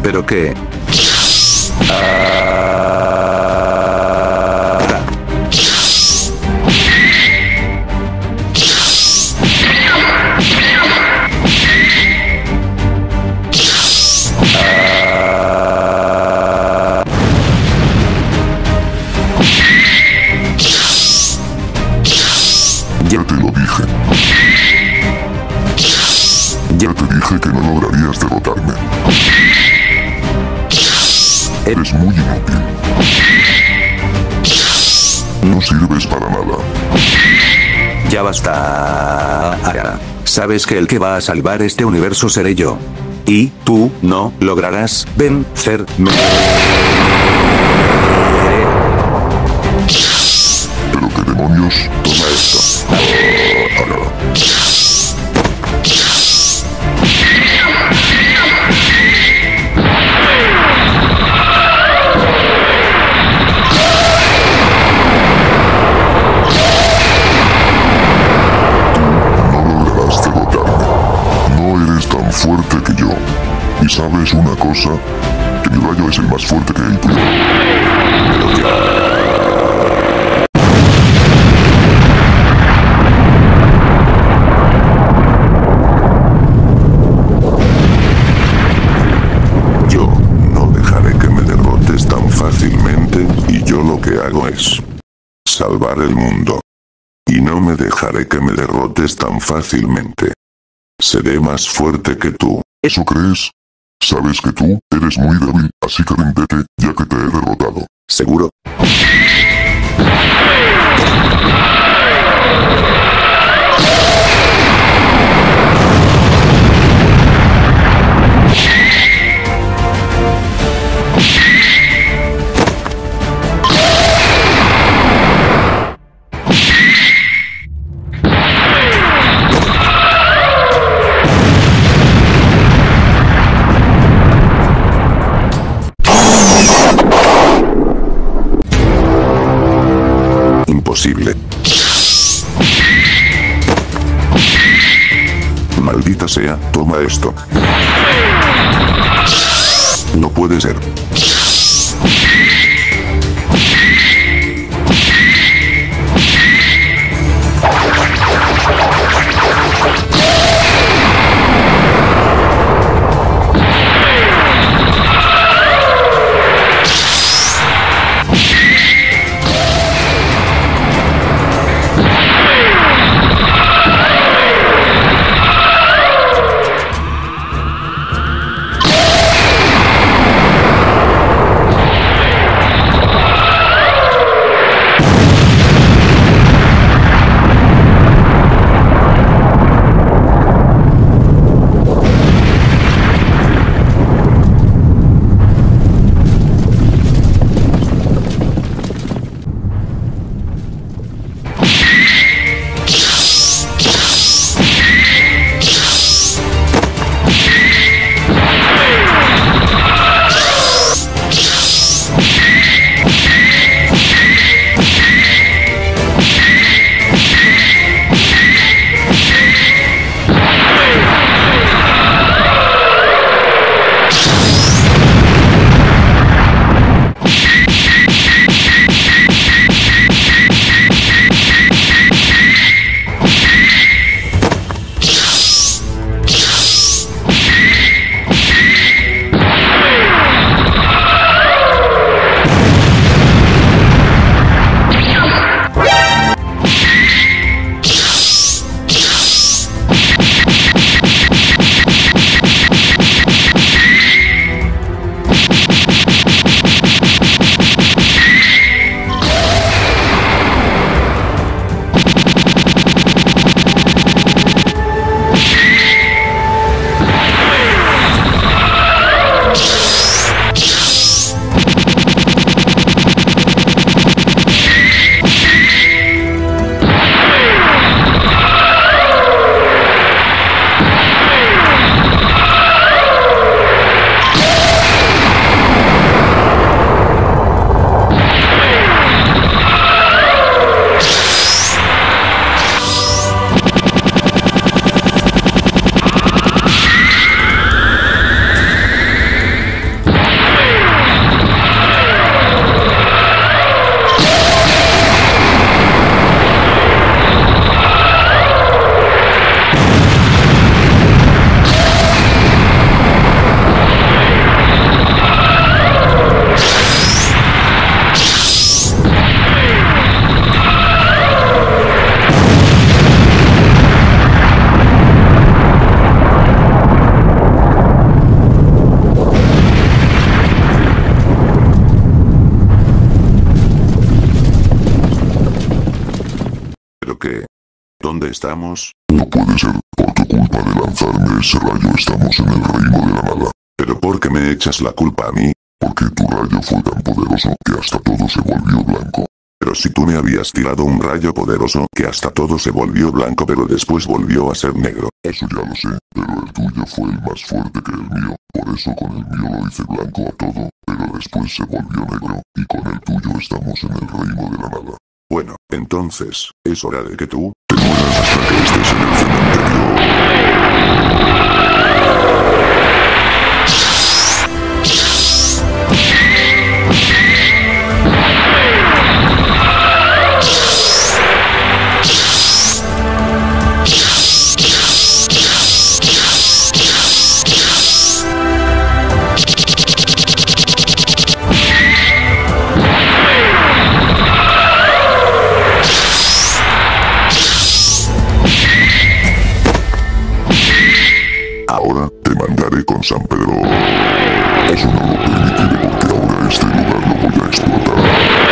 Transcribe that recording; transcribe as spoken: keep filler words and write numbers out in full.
¿Pero qué? Ah. Ya te lo dije. Ya te dije que no lograrías derrotarme. Eres muy inútil. No sirves para nada. Ya basta. Ara. Sabes que el que va a salvar este universo seré yo. Y tú no lograrás vencerme. Pero qué demonios, toma esto. Ara. Tan fuerte que yo. Y sabes una cosa, que mi rayo es el más fuerte que el tuyo. Pero ya... Yo no dejaré que me derrotes tan fácilmente, y yo lo que hago es salvar el mundo. Y no me dejaré que me derrotes tan fácilmente. Seré más fuerte que tú. ¿Eso crees? Sabes que tú eres muy débil, así que ríndete, ya que te he derrotado. ¿Seguro? Imposible. Maldita sea, toma esto. No puede ser. ¿Dónde estamos? No puede ser, por tu culpa de lanzarme ese rayo estamos en el reino de la nada. ¿Pero por qué me echas la culpa a mí? Porque tu rayo fue tan poderoso que hasta todo se volvió blanco. Pero si tú me habías tirado un rayo poderoso que hasta todo se volvió blanco pero después volvió a ser negro. Eso ya lo sé, pero el tuyo fue el más fuerte que el mío. Por eso con el mío lo hice blanco a todo, pero después se volvió negro, y con el tuyo estamos en el reino de la nada. Bueno, entonces, es hora de que tú te mueras hasta que estés en el cementerio. Ahora te mandaré con San Pedro. Eso no lo permitiré porque ahora este lugar lo voy a explotar.